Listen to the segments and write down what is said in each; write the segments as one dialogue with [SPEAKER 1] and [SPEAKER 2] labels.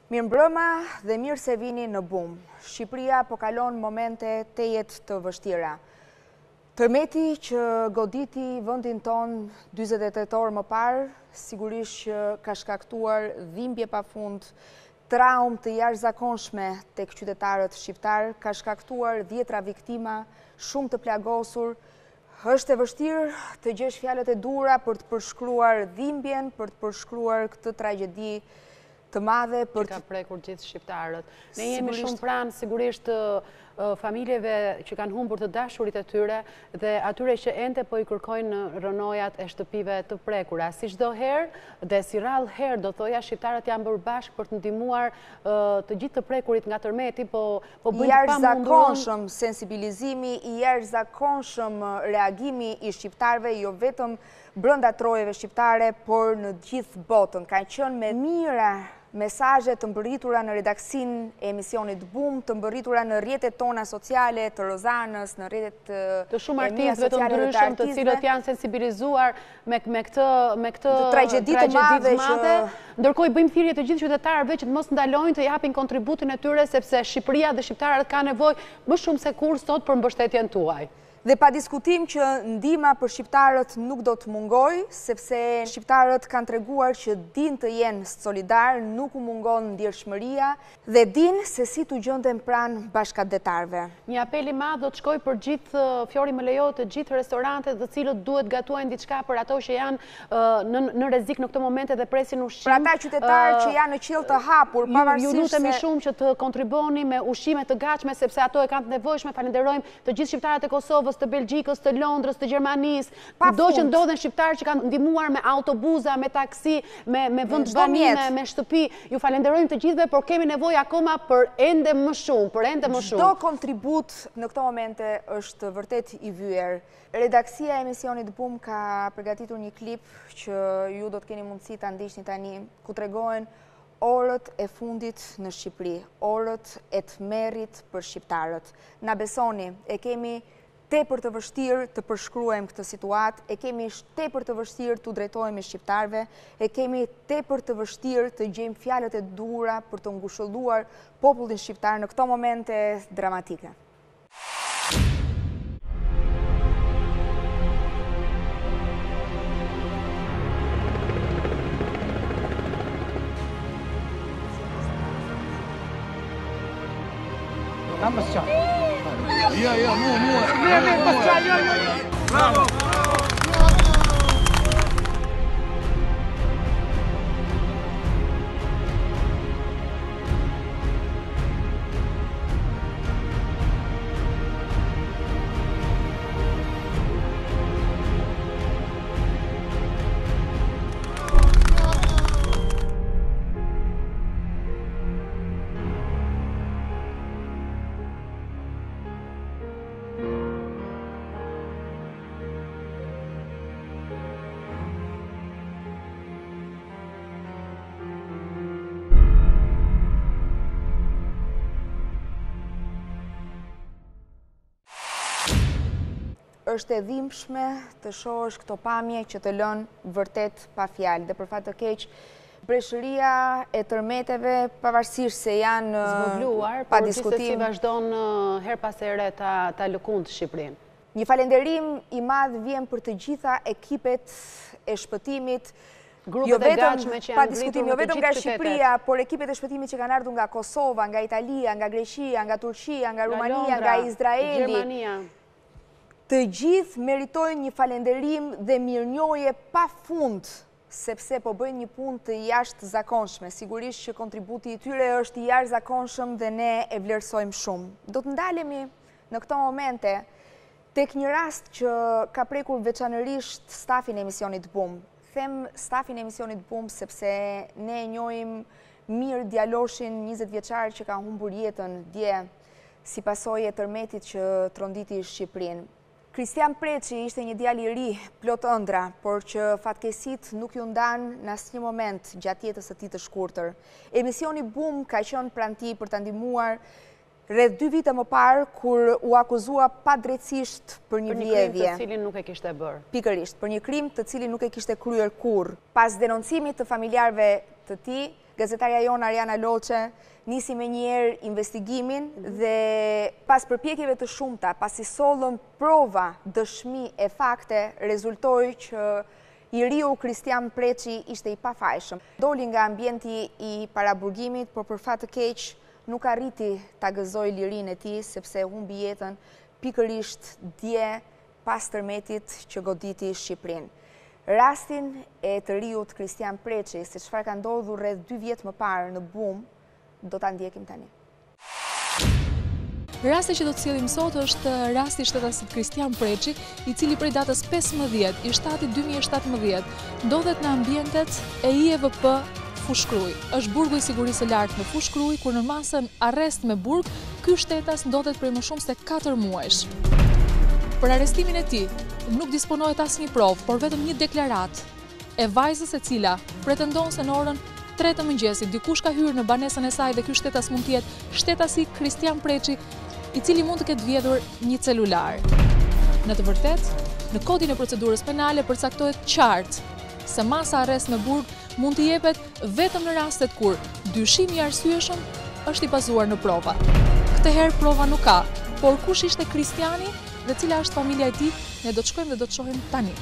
[SPEAKER 1] Mirëmbrëma dhe mirë se vini në BUM. Shqipëria po kalon momente tejet të vështira. Tërmeti që goditi vendin ton 48 orë më parë, sigurisht që ka shkaktuar dhimbje pafund, traumë të jashtëzakonshme tek qytetarët shqiptar, ka shkaktuar 10 viktima, shumë të plagosur. Është e vështirë të gjesh fjalët e dura për të përshkruar dhimbjen, për të përshkruar këtë tragjedi të madhe
[SPEAKER 2] që ka prekur gjithë shqiptarët. Ne jemi shumë pranë sigurisht familjeve që kanë humbur të dashurit e tyre dhe atyre që ende po i kërkojnë rënojat e shtëpive të prekura. Si çdo herë dhe si rrallë herë do thoja shqiptarët janë bërë bashkë për të ndihmuar të gjithë të prekurit nga tërmeti, po bëjnë
[SPEAKER 1] i jashtëzakonshëm sensibilizimi, i jashtëzakonshëm reagimi i shqiptarëve, jo vetëm brenda trojeve shqiptare, por në gjithë botën. Ka qenë me mira mesazhe të mbërritura në redaksin e emisionit BUM, të mbërritura në rrjetet tona sociale, të Rozanës, në rrjetet
[SPEAKER 2] të shumë artistëve të ndryshëm, të cilët janë sensibilizuar me këtë
[SPEAKER 1] tragjedi të madhe,
[SPEAKER 2] ndërkohë bëjmë thirrje të gjithë qytetarëve që të mos ndalojnë të japin kontributin e tyre, sepse Shqipëria dhe shqiptarët kanë nevojë më shumë se kur sot për mbështetjen tuaj.
[SPEAKER 1] Dhe pa diskutim që ndihma për shqiptarët nuk do të mungoj, sepse shqiptarët kanë treguar që din të jenë solidar, nuk u mungon ndjershmëria dhe din se si t'u gjenden pranë bashkëdetarëve.
[SPEAKER 2] Një apel i madh do të shkojë për gjithë, Fjori më lejo, të gjithë restorantet të cilët duhet gatuajnë diçka për ato që janë në rrezik në këtë moment dhe presin ushqim.
[SPEAKER 1] Për ata qytetarë që janë në qiell të hapur, pavarësisht
[SPEAKER 2] ju lutemi shumë që të kontribuoni me ushqime të gatshme sepse ato e kanë të nevojshme. Falenderojmë të gjithë shqiptarët e Kosovës, të Belgjikës, të Londrës, të Gjermanisë, kudo që ndodhen shqiptarë që kanë ndihmuar me autobuza, me taksi, me vendbanime, me shtëpi. Ju falenderojmë të gjithëve, por kemi nevojë akoma për ende më shumë, për ende më shumë.
[SPEAKER 1] Çdo kontribut në këto momente është vërtet i vyer. Redaksia e emisionit BUM ka përgatitur një klip që ju do të keni mundësi ta ndiqni tani, ku tregojnë orët e fundit në Shqipëri, orët e tmerrit për shqiptarët. Na besoni, e kemi tepër të vështirë të përshkruajmë këtë situatë, e kemi tepër të vështirë të drejtohemi shqiptarëve, e kemi tepër të vështirë të gjejmë fjalët e dura për të ngushëlluar popullin shqiptar në këto momente dramatike.
[SPEAKER 3] Ambas çao.
[SPEAKER 4] Ja, mua.
[SPEAKER 3] Bravo.
[SPEAKER 1] Është e dhimbshme të shohësh këto pamje që të lënë vërtet pa fjalë. Dhe për fat të keq, breshëria e tërmeteve, pavarësisht se janë
[SPEAKER 2] zbogluar,
[SPEAKER 1] pa
[SPEAKER 2] por
[SPEAKER 1] diskutim,
[SPEAKER 2] gjithsesi vazhdon her pas here ta lëkundë Shqipërinë.
[SPEAKER 1] Një falënderim i madh vjen për të gjitha ekipet e shpëtimit,
[SPEAKER 2] grupet e gatshme që janë ngritur
[SPEAKER 1] jo vetëm nga Shqipëria, por ekipet e shpëtimit që kanë ardhur nga Kosova, nga Italia, nga Greqia, nga Turqia, nga Rumania, nga Izraeli.
[SPEAKER 2] Gjermania.
[SPEAKER 1] Të gjithë meritojnë një falënderim dhe mirënjohje pafund, sepse po bëjnë një punë të jashtëzakonshme. Sigurisht që kontributi i tyre është i jashtëzakonshëm dhe ne e vlerësojmë shumë. Do të ndalemi në këto momente tek një rast që ka prekur veçanërisht stafin e emisionit BUM. Them stafin e emisionit BUM sepse ne e njohim mirë djaloshin 20 vjeçar që ka humbur jetën dje si pasojë e tërmetit që tronditi Shqipërinë. Kristian Preçi ishte një djalë i ri, plot ëndra, por që fatkeqësitë nuk ju ndanë në asnjë moment gjatë jetës së tij të shkurtër. Emisioni BUM ka qenë pranë tij për ta ndihmuar rreth 2 vite më parë, kur u akuzua padrejtësisht për një vjedhje.
[SPEAKER 2] Për një krim të cilin nuk e kishte bërë.
[SPEAKER 1] Pikërisht, për një krim të cilin nuk e kishte kryer kurrë. Pas denoncimit të familjarëve të tij. Gazetarja jonë Ariana Loqe nisi me njerë investigimin dhe pas përpjekjeve të shumta, pasi sollën prova, dëshmi e fakte, rezultoi që Iriu Kristian Preçi ishte i pafajshëm. Doli nga ambienti i paraburgimit, por për fat të keq nuk arriti ta gëzoj lirinë e tij sepse humbi jetën pikërisht dje pas tërmetit që goditi Shqipërinë. Rastin e të riut Kristian Preçi, se çfarë ka ndodhur rreth 2 vjet më parë në Bum, do ta ndjekim tani.
[SPEAKER 3] Rasti që do të sjellim sot është rasti i shtetasit Kristian Preçi, i cili prej datës 15 i shtatit 2017 ndodhet në ambientet e IEVP Fushkruj. Është burgu i sigurisë së lartë në Fushkruj, kur në masën arrest me burg, ky shtetas ndodhet prej më shumë se 4 muajsh. Për arrestimin e tij nuk disponohet asnjë provë, por vetëm një deklaratë e vajzës e cila pretendon se në orën 3 të mëngjesit dikush ka hyrë në banesën e saj dhe ky shtetas mund të jetë shtetasi Kristian Preçi, i cili mund të ketë vjedhur një celular. Në të vërtetë, në kodin e procedurës penale përcaktohet qartë se masa arrest me burg mund të jepet vetëm në rastet kur dyshimi i arsyeshëm është i bazuar në prova. Këtë herë prova nuk ka, por kush ishte Kristiani dhe cila është familja e tij, ne do të shkojmë dhe do të shohim tani.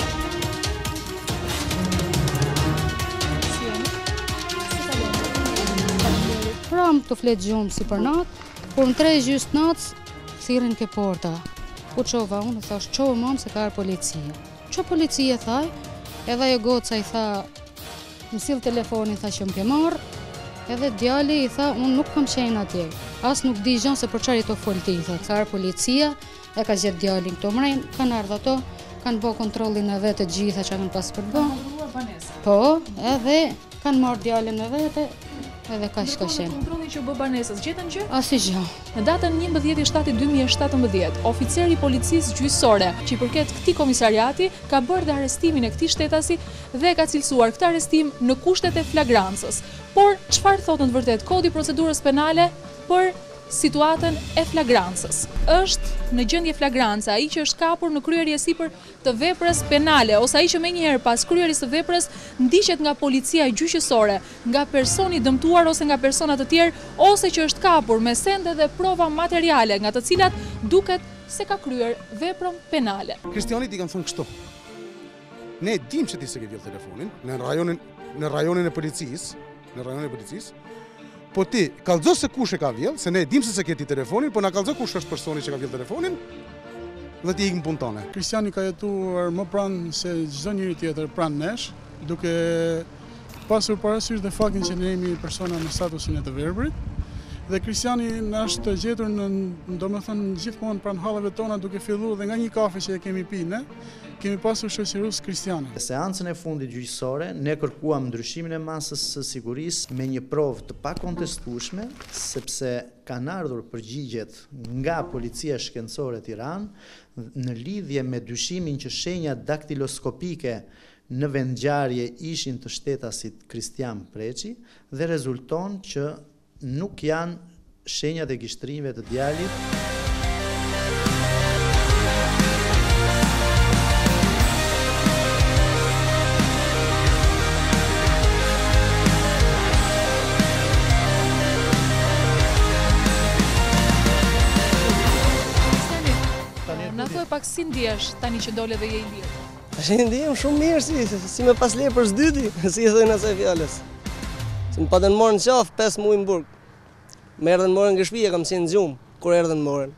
[SPEAKER 5] Pra më të fletë gjumë si për natë, por në 3 gjysmë natë thirrin ke porta. Ku qova unë, thash, qovë mamë se ka arë policia. Që policia thaj, edhe ajo goca i tha, më sill telefonin, tha që më ke marrë, edhe djali i tha, unë nuk kam qenë atje. As nuk di gjën se për çfarë to fol ti, tha, ka arë policia, e ka gjetë djalin këto mrejnë, kanë ardhur ato, kanë bërë kontrollin e vetë të gjitha që kanë pas për bërë. Po, edhe kanë marrë djalin e vete, edhe ka qenë.
[SPEAKER 3] Kontrollin që bë banesës, gjetën gjë?
[SPEAKER 5] Asgjë.
[SPEAKER 3] Në datën 11/7/2017, oficeri i policisë gjyqësore që i përket këtij komisariati ka bërë dhe arrestimin e këtij shtetasi dhe ka cilësuar këtë arrestim në kushtet e flagrancës. Por çfarë thotë në të vërtetë kodi i procedurës penale për situatën e flagrancës? Është në gjendje flagranca ai që është kapur në kryerje sipër të veprës penale ose ai që menjëherë pas kryerjes së veprës ndiqet nga policia gjyqësore, nga personi dëmtuar ose nga persona të tjerë, ose që është kapur me sende dhe prova materiale nga të cilat duket se ka kryer veprën penale.
[SPEAKER 6] Kristianit i kanë thënë kështu. Ne dim se ti s'e ke vjedh telefonin në rajonin e policisë. Po ti, kallëzo se kush e ka vjedh, se ne dim se ke ti telefonin, po na kallëzo kush është personi që ka vjedh telefonin, dhe ti ikim punë tone.
[SPEAKER 7] Kristiani ka jetuar më pranë se çdo njeri tjetër pranë nesh, duke pasur parasysh dhe faktin që ne jemi persona në statusin e të verbrit. Dhe Kristiani na është gjetur domethënë gjithmonë pranë hallave tona, duke filluar dhe nga një kafe që e kemi pinë, kemi pasur shoqërues Kristiani.
[SPEAKER 8] Në seancën e fundit gjyqësore, ne kërkuam ndryshimin e masës së sigurisë me një provë të pakontestueshme, sepse kanë ardhur përgjigjet nga Policia Shkencore e Tiranë në lidhje me dyshimin që shenjat daktiloskopike në vendngjarje ishin të shtetasit Kristian Preçi dhe rezulton që nuk janë shenjat e gishtrimeve të djalit.
[SPEAKER 3] Na thuaj pak si ndjesh tani që dole dhe je i lirë?
[SPEAKER 9] Tash ndihem shumë mirë si me pas lepër s'dyti, si e thënë asaj fjalës. Se më patën morën në qafë 5 muaj në burg. Më erdhën morën nga shtëpia, kam qenë gjumë, kur erdhën morën.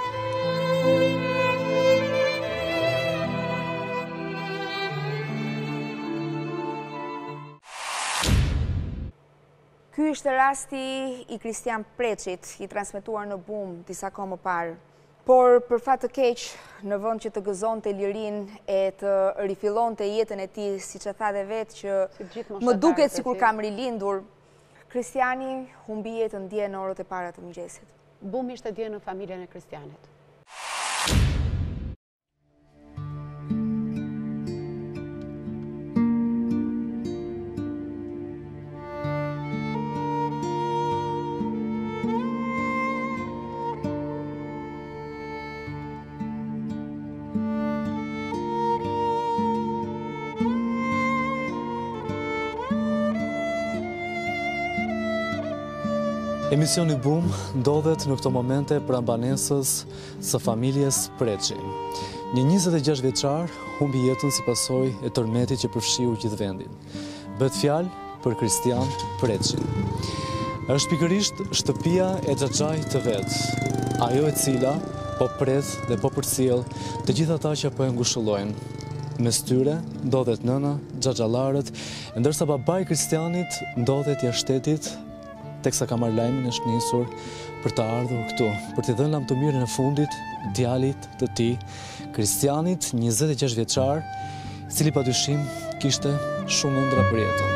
[SPEAKER 1] Ky ishte rasti i Kristian Preçit, i transmetuar në Bum disa kohë më parë. Por për fat të keq, në vend që të gëzonte lirinë e të rifillonte jetën e tij, siç e tha dhe vetë që më duket sikur kam rilindur, Kristiani humbi jetën dje në orët e para të mëngjesit.
[SPEAKER 2] Bum ishte dje në familjen e Kristianit.
[SPEAKER 10] Emisioni Boom ndodhet në këto momente pranë banesës së familjes Preçi. Një 26 vjeçar humbi jetën si pasojë e tërmetit që përfshiu gjithë vendin. Bëhet fjalë për Kristian Preçi. Është pikërisht shtëpia e xhaxhait të vet, ajo e cila po pret dhe po përcjell të gjithë ata që po e ngushëllojnë. Mes tyre ndodhet nëna, xhaxhallarët, ndërsa babai Kristianit ndodhet jashtë shtetit, teksa ka marrë lajmin e shnisur për të ardhur këtu, për t'i dhënë lam të mirën e fundit djalit të tij, Kristianit, 26 vjeçar, i cili padyshim kishte shumë ëndra për jetën.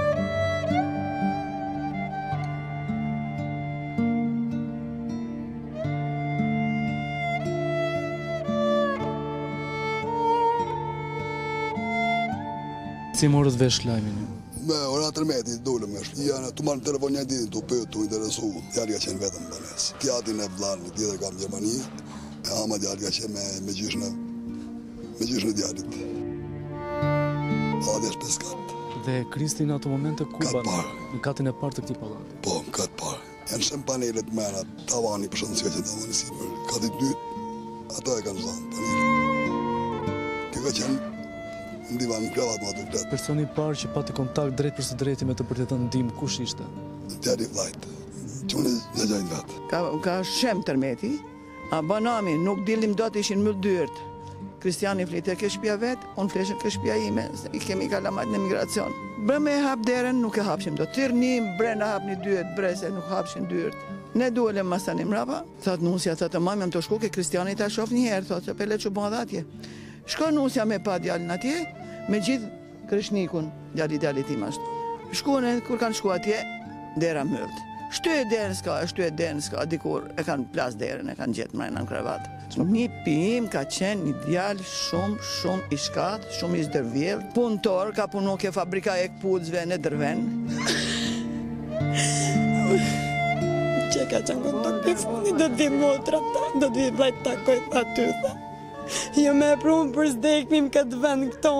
[SPEAKER 10] Si morët vesh lajmin ju?
[SPEAKER 4] Me ora tërmeti, dole me shpia, tu marrë në telefon një ditin, tu pëtë, tu interesu, djarë ka qenë vetëm banes. Tjatin e vlanë, tjetër kam Gjermani, e ama djarë ka qenë me gjyshnë djarit. Palati është peskat.
[SPEAKER 10] Dhe Kristi në ato momente ku banë? Në katin e partë të këtij pallati?
[SPEAKER 4] Po, në katë parë. Janë shenë panelet mena, tavani për shënë që tavani sipër. Katit dytë, ata e kanë zanë panelet. Kjo ka qenë në divan në krevat ma të fletë.
[SPEAKER 10] Personi parë që pati kontakt drejt për së drejti me të për të të ndim, kush ishte?
[SPEAKER 4] Djari vlajtë, që unë e gjajnë vetë.
[SPEAKER 11] Ka shem tërmeti, a banami nuk dilim do të ishin më dyrt. Kristiani flite ke shpia vetë, unë fleshën ke shpia ime, i kemi kalamat në migracion. Bre me e hap deren, nuk e hapshim do. Tirnim, bre në hap një dyrt, bre se nuk hapshin dyrt. Ne duhelem masanim rapa, thot nusja, thot e mam jam të shku ke Kristiani ta shof njëherë, thot se pele që bëha atje. Shko nusja me pa djallin atje, me gjithë kreshnikun, djallit tim ashtu. Shkone, kur kanë shku atje, dera mëllët. Shtu e derën s'ka, dikur e kanë plas derën, e kanë gjetë mrejna në krevat. Një pim ka qenë një djallë shumë i shkatë, shumë i zdërvjellë. Punëtor, ka punu ke fabrika e këpudzve në Dërven.
[SPEAKER 12] Që ka qenë kontakt e fundi, do t'vi motra ta, do t'vi vlajt takoj ta ty, tha. Jo me prunë për zdekmim këtë vend këto.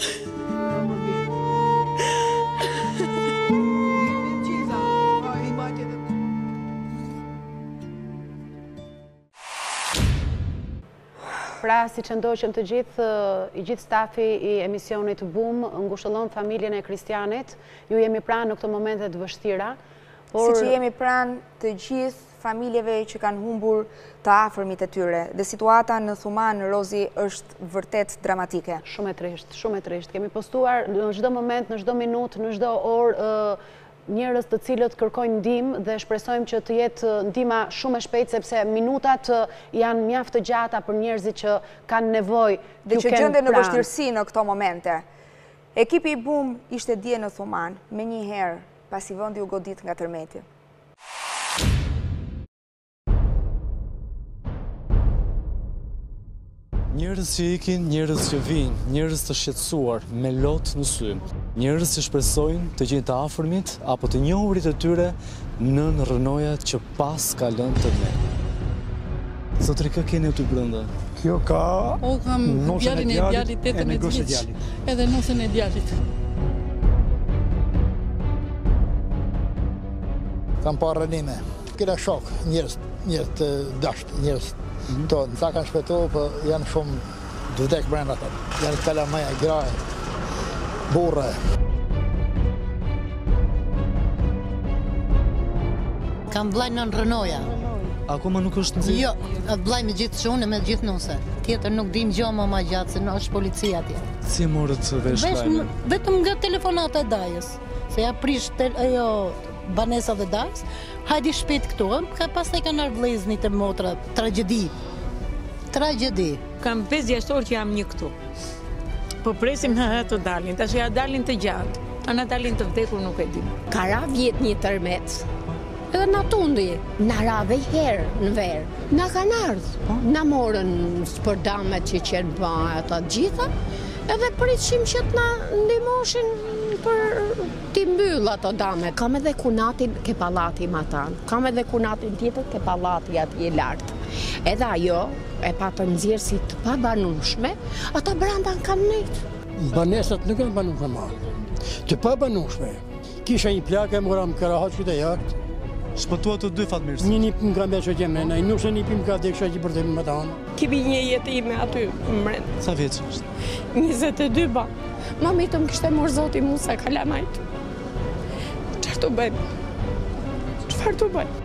[SPEAKER 2] Pra, si që ndoqëm të gjithë, i gjithë stafi i emisionit Boom, ngushëllon familjen e Kristianit, ju jemi pranë në këto momentet vështira.
[SPEAKER 1] Si që jemi pranë të gjithë familjeve që kanë humbur të afërmit e tyre. Dhe situata në Thuman, Rozi, është vërtet dramatike.
[SPEAKER 2] Shumë e trisht. Kemi postuar në çdo moment, në çdo minutë, në çdo orë, njerëz të cilët kërkojnë ndihmë dhe shpresojmë që të jetë ndihma shumë e shpejtë sepse minutat janë mjaft të gjata për njerëzit që kanë nevojë
[SPEAKER 1] dhe që gjenden në vështirësi në këto momente. Ekipi i Boom ishte dje në Thuman, menjëherë pasi vendi u godit nga tërmeti.
[SPEAKER 10] Njerëz që ikin, njerëz që vinë, njerëz të shqetësuar, me lot në sy. Njerëz që shpresojnë të gjejnë të afërmit apo të njohurit e tyre nën rrënojat që pas ka lënë tërmet. Zotri, kë keni aty brenda?
[SPEAKER 13] Kjo ka
[SPEAKER 12] nosën e djalit, e negosën e djalit. Edhe nosën e djalit.
[SPEAKER 13] Kam pa rënime. Kena shok, njerëz të dasht, njerëz tonë. Sa kanë shpetohë, për janë shumë dëdek brenda të. Janë kalamaja, graje, burre.
[SPEAKER 14] Kam vlaj në rënoja.
[SPEAKER 10] Akoma nuk është nëzirë?
[SPEAKER 14] Jo, atë vlaj me gjithë shune, me gjithë nuse. Tjetër nuk dim gjo ma gjatë, se në është policia atje.
[SPEAKER 10] Si morët vesh lajme?
[SPEAKER 14] Vetëm nga telefonata e dajës. Se ja prish banesa dhe dajës, hajdi shpet këtu, ka pas të i kanë arvlezni të motra, tragedi.
[SPEAKER 12] Kam 5 orë që jam një këtu. Po presim në të dalin, të ja dalin të gjatë, a në dalin të vdekur nuk e dim.
[SPEAKER 15] Ka ra vjet një tërmet, edhe në tundi, në ra dhe herë në verë. Në kanë ardhë, në morën spërdamet që qenë bëha ato gjitha, edhe përishim që të në ndimoshin për t'i mbyllë ato dame. Kam edhe kunatin ke palati ma tanë, kam edhe kunatin tjetër ke palati ati e lartë. Edhe ajo e patë nëzirë të pa banushme, ata branda në kam nejtë.
[SPEAKER 13] Banesat nuk e në banushme ma. Të pa banushme, kisha një plake, mora më karahat që të jartë,
[SPEAKER 10] Shpëtua të dy fatmirësi.
[SPEAKER 16] Një nipim ka me që kemena, nuk se nipim ka dhe kësha që për të më të anë.
[SPEAKER 12] Kimi një jetë ime aty mren.
[SPEAKER 10] Sa vjeç është?
[SPEAKER 12] 22 ba. Mami të më kishte morë zoti Musa Kalamajt. Qërë të bëjmë? Qëfar të bëjmë?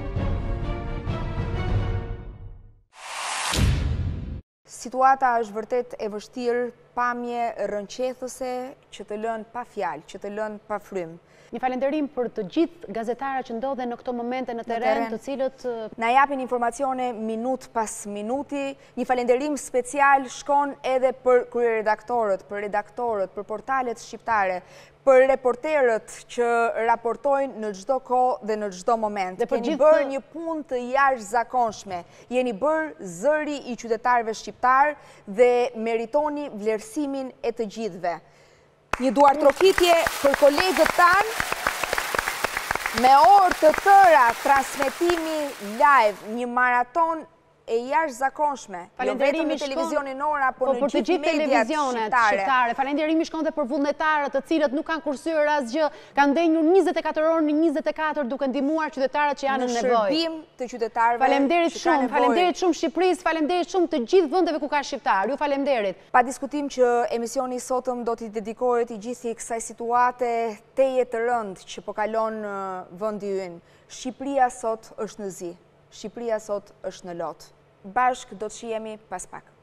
[SPEAKER 1] Situata është vërtet e vështirë, pamje rënqethëse që të lënë pa fjalë, që të lënë pa frymë.
[SPEAKER 2] Një falenderim për të gjithë gazetarët që ndodhen në këto momente në teren, të cilët
[SPEAKER 1] na japin informacione minut pas minuti. Një falenderim special shkon edhe për kryeredaktorët, për redaktorët, për portalet shqiptare, për reporterët që raportojnë në çdo kohë dhe në çdo moment. Keni bërë një punë të jashtëzakonshme. Jeni bërë zëri i qytetarëve shqiptar dhe meritoni vlerësimin e të gjithëve. Një duartrokitje për kolegët tanë, me orë të tëra transmetimi live, një maraton e jashtëzakonshme. Jo vetëm në televizionin Ora, por në gjithë mediat shqiptare.
[SPEAKER 2] Falenderimi shkon dhe për vullnetarët të cilët nuk kanë kursyer asgjë, kanë ndenjur 24 orë në 24 duke ndihmuar qytetarët që janë në nevojë.
[SPEAKER 1] Në shërbim të qytetarëve.
[SPEAKER 2] Faleminderit shumë Shqipërisë, faleminderit shumë të gjithë vendeve ku ka shqiptar. Ju faleminderit.
[SPEAKER 1] Pa diskutim që emisioni sotëm do t'i dedikohet i gjithë kësaj situate teje të rëndë që po kalon vendi ynë. Shqipëria sot është në zi. Shqipëria sot është në lot. Bashkë do të shihemi pas pak.